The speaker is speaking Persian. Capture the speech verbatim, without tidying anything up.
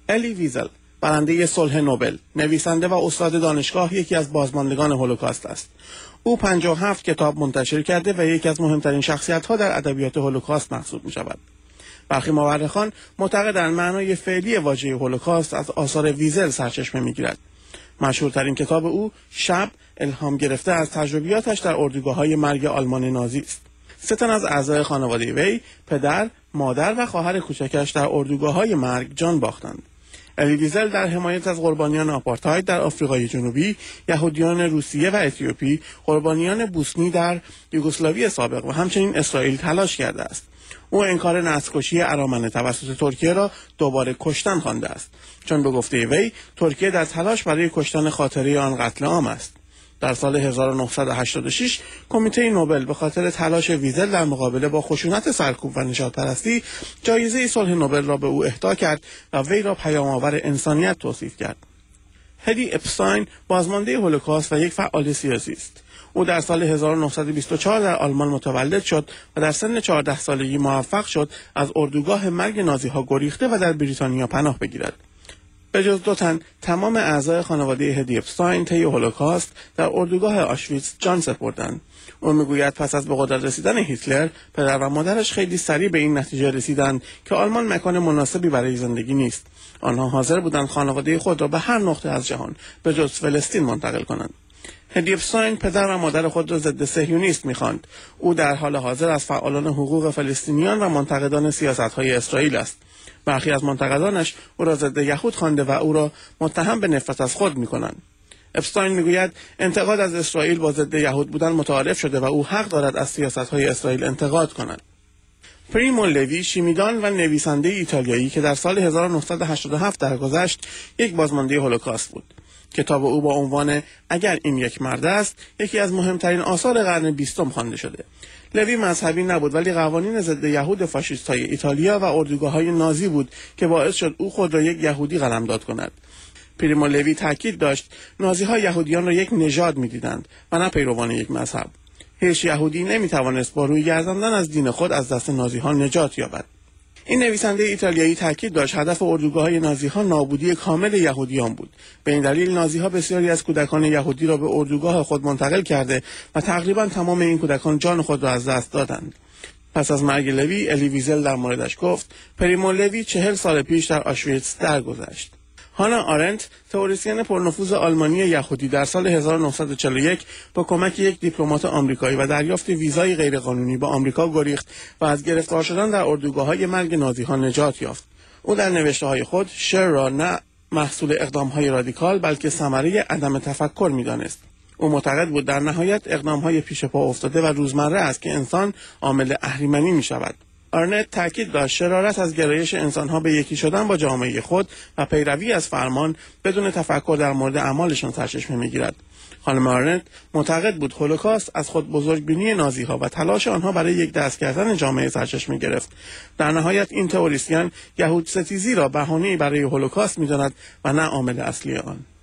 الی ویزل، برنده صلح نوبل، نویسنده و استاد دانشگاه، یکی از بازماندگان هولوکاست است. او پنجاه و هفت کتاب منتشر کرده و یکی از مهمترین شخصیت‌ها در ادبیات هولوکاست محسوب می‌شود. برخی مورخان معتقدند معنای فعلی واژه هولوکاست از آثار ویزل سرچشمه می‌گیرد. مشهورترین کتاب او، شب، الهام گرفته از تجربیاتش در اردوگاه‌های مرگ آلمان نازی است. سه تن از اعضای خانواده وی، پدر، مادر و خواهر کوچکش در اردوگاه‌های مرگ جان باختند. الی ویزل در حمایت از قربانیان آپارتاید در آفریقای جنوبی، یهودیان روسیه و اتیوپی، قربانیان بوسنی در یوگسلاوی سابق و همچنین اسرائیل تلاش کرده است. او انکار نسل‌کشی ارامنه توسط ترکیه را دوباره کشتن خوانده است، چون به گفته وی ترکیه در تلاش برای کشتن خاطره آن قتل عام است. در سال هزار و نهصد و هشتاد و شش کمیته نوبل به خاطر تلاش ویزل در مقابله با خشونت سرکوب و نژادپرستی جایزه صلح نوبل را به او اهدا کرد و وی را پیام‌آور انسانیت توصیف کرد. هدی اپستاین بازمانده هولوکاست و یک فعال سیاسی است. او در سال هزار و نهصد و بیست و چهار در آلمان متولد شد و در سن چهارده سالگی موفق شد از اردوگاه مرگ نازی‌ها گریخته و در بریتانیا پناه بگیرد. به جز دو تن، تمام اعضای خانواده هدی اپستاین طی هولوکاست در اردوگاه آشویتز جان سپردند. او میگوید پس از به قدرت رسیدن هیتلر، پدر و مادرش خیلی سریع به این نتیجه رسیدند که آلمان مکان مناسبی برای زندگی نیست. آنها حاضر بودند خانواده خود را به هر نقطه از جهان به جز فلسطین منتقل کنند. هدی اپستاین پدر و مادر خود را ضد صهیونیست می‌خواند. او در حال حاضر از فعالان حقوق فلسطینیان و منتقدان سیاست‌های اسرائیل است. برخی از منتقدانش او را ضد یهود خوانده و او را متهم به نفرت از خود می‌کنند. اپستاین میگوید انتقاد از اسرائیل با ضد یهود بودن متعارف شده و او حق دارد از سیاست‌های اسرائیل انتقاد کند. پریمو لوی، شیمیدان و نویسنده ایتالیایی که در سال هزار و نهصد و هشتاد و هفت درگذشت، یک بازمانده هولوکاست بود. کتاب او با عنوان اگر این یک مرد است، یکی از مهمترین آثار قرن بیستم خوانده شده. لوی مذهبی نبود، ولی قوانین ضد یهود فاشیست‌های ایتالیا و اردوگاه‌های نازی بود که باعث شد او خود را یک یهودی قلمداد کند. پریمو لوی تاکید داشت نازی‌ها یهودیان را یک نژاد می‌دیدند و نه پیروان یک مذهب. هیچ یهودی نمی‌توانست با روی گرداندن از دین خود از دست نازی‌ها نجات یابد. این نویسنده ایتالیایی تاکید داشت هدف اردوگاه‌های نازی‌ها نابودی کامل یهودیان بود. به این دلیل نازی‌ها بسیاری از کودکان یهودی را به اردوگاه خود منتقل کرده و تقریباً تمام این کودکان جان خود را از دست دادند. پس از مرگ لوی، الی ویزل در موردش گفت پریمو لوی چهل سال پیش در آشویتز درگذشت. هانا آرنت، تئوریسین پرنفوذ آلمانی یهودی، در سال هزار و نهصد و چهل و یک با کمک یک دیپلمات آمریکایی و دریافت ویزای غیرقانونی به آمریکا گریخت و از گرفتار شدن در اردوگاه‌های مرگ نازی‌ها نجات یافت. او در نوشته‌های خود شر را نه محصول اقدام‌های رادیکال بلکه ثمره عدم تفکر می‌دانست. او معتقد بود در نهایت اقدام‌های پیش پا افتاده و روزمره است که انسان عامل اهریمنی می‌شود. آرنت تاکید داشت شرارت از گرایش انسان‌ها به یکی شدن با جامعه خود و پیروی از فرمان بدون تفکر در مورد اعمالشان سرچشمه می‌گیرد. خانم آرنت معتقد بود هولوکاست از خود بزرگبینی نازی‌ها و تلاش آنها برای یک دست کردن جامعه سرچشمه گرفت. در نهایت این تئوریسین یهود ستیزی را بهانه‌ای برای هولوکاست می‌داند و نه عامل اصلی آن.